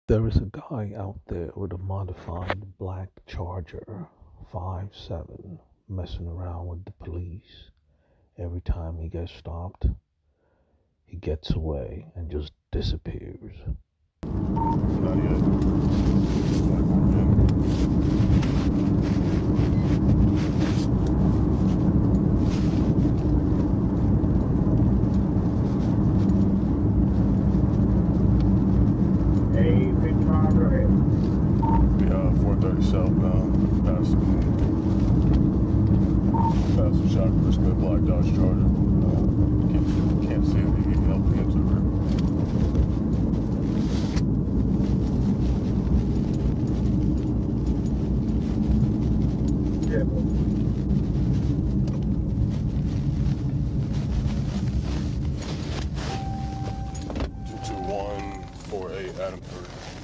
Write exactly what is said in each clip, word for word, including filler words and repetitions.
There is a guy out there with a modified Black Charger five seven messing around with the police. Every time he gets stopped, he gets away and just disappears. Not yet. Southbound, past, past the shock Briscoe Black Dodge Charger. Uh, can't, can't see it, you can help me into her. Yeah. two two one four eight Adam three.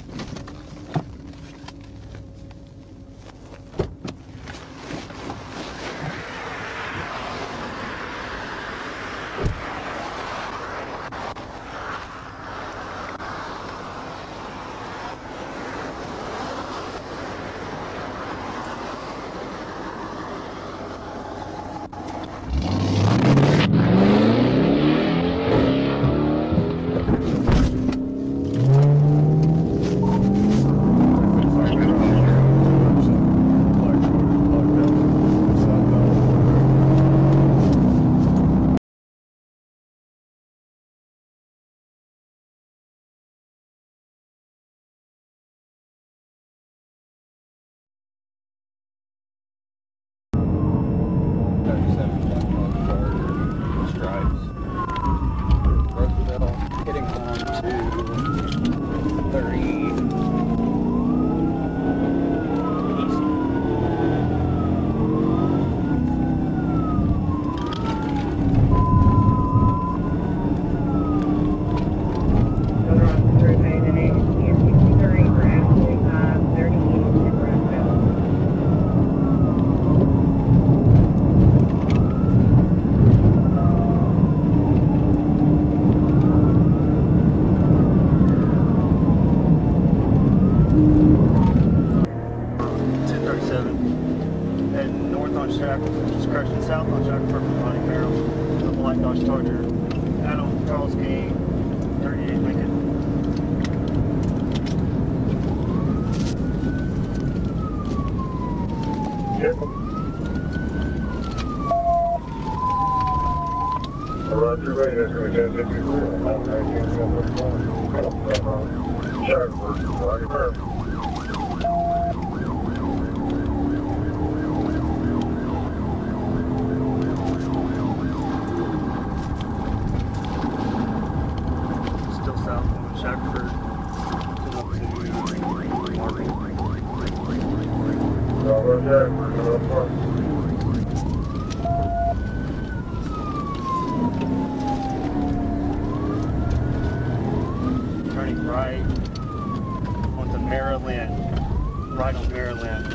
Just crashing south on Jack Purple Ronnie Barrel, the Black Dodge Charger, Adam Charles King, thirty-eight Lincoln. Yep. Roger, right, that's going to get you through. I'm not going to go Jack Purple Ronnie Barrel. Turning right onto Maryland. Right on Maryland.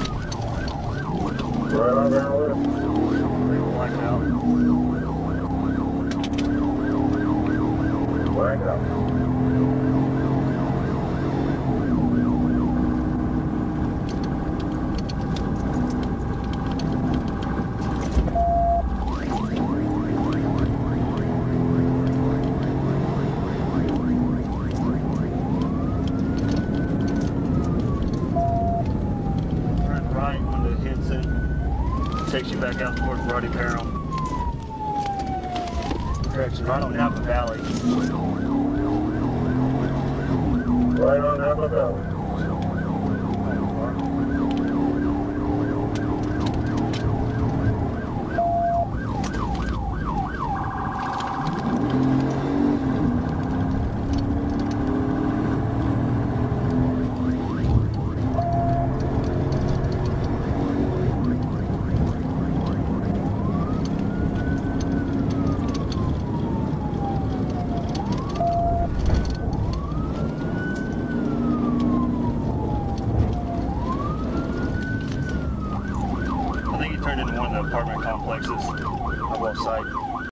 Right on Maryland. Black out. Black out. Takes you back out towards Roddy Barrel. Correction, right on Napa Valley. Right on Napa Valley. Turned into one of the apartment complexes. I lost sight.